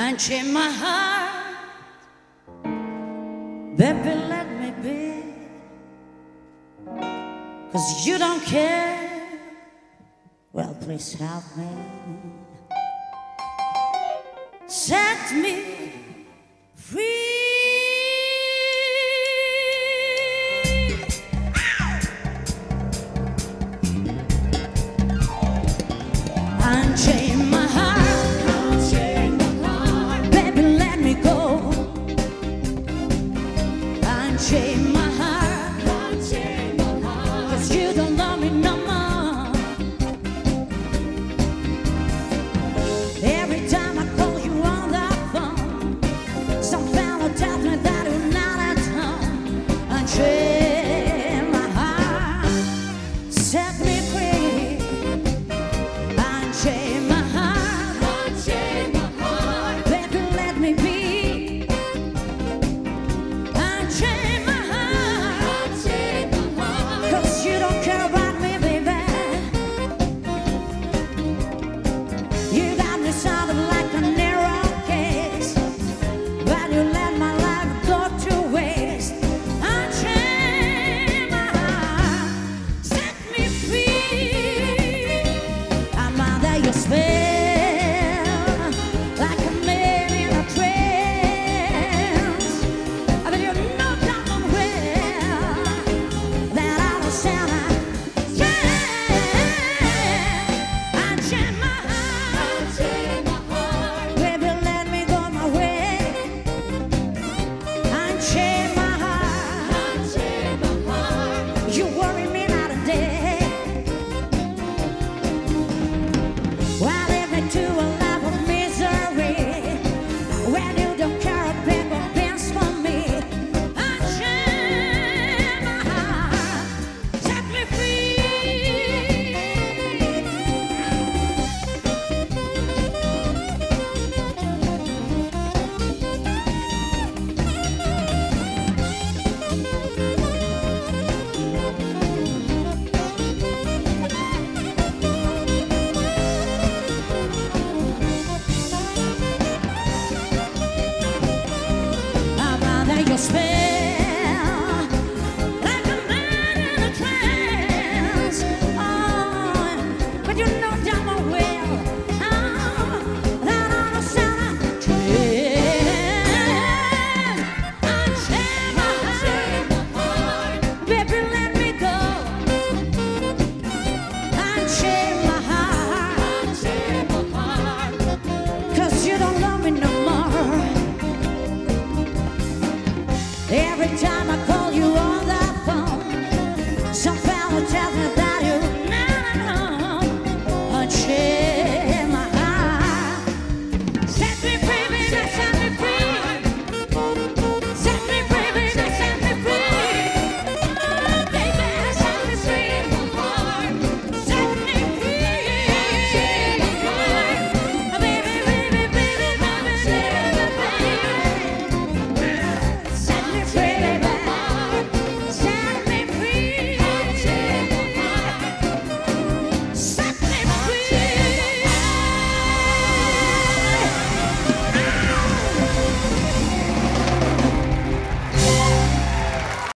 unchain my heart, baby, let me be, 'cause you don't care. Well, please help me, set me free. Unchain my heart, baby, let me go. Unchain my heart, 'cause you don't love me no more. Every time I call you on the phone, some fellow tells me that you're not at home. Unchain my heart, set me free. Unchain my heart, baby, let me be. Unchain my heart, 'cause you don't care about me, baby. You got me sounding like a narrow case, but you let my life go to waste. Unchain my heart, set me free. I'm under your spell, like a man in a trance. But you know damn well that I was Santa. Yeah, unchain my heart, baby, let me go my way. Unchain my heart, you worry me night and day. Why live me to a life of misery when you don't care a bit of things for me? Unchain my heart, set me free. I'm under your spell, like a man in a trance. Oh, but you know damn well that I'm a Santa. Unchain my heart, baby, let me go. Unchain my heart, 'cause you don't love me no more. Every time I call you on the phone, some fellow tells me that